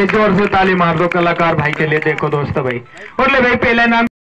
भाई जोर से ताली मार दो कलाकार भाई के लिए। देखो दोस्तों भाई, बोले भाई पहले नाम